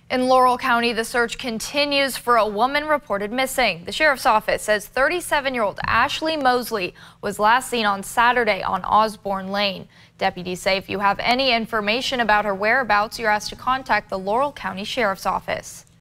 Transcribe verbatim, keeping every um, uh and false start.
In Laurel County, the search continues for a woman reported missing. The sheriff's office says thirty-seven-year-old Ashley Mosley was last seen on Saturday on Osborne Lane. Deputies say if you have any information about her whereabouts, you're asked to contact the Laurel County Sheriff's Office.